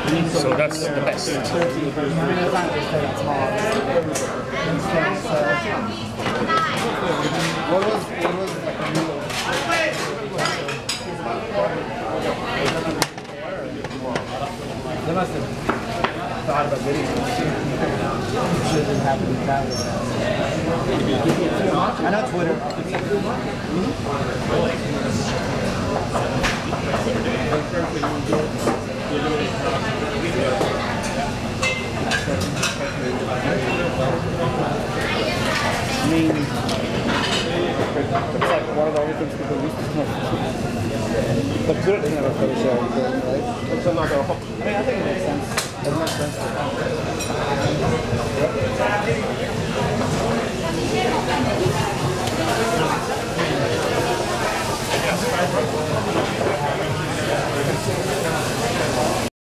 So that's the best. What was they must have thought about getting it. Shouldn't happen in Italian. I know Twitter. I mean, it's like one of the only things people used to smoke. But good doesn't have a photo show, right? It's not going to. I mean, I think